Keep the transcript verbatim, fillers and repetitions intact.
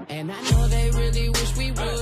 And I know they really wish we would.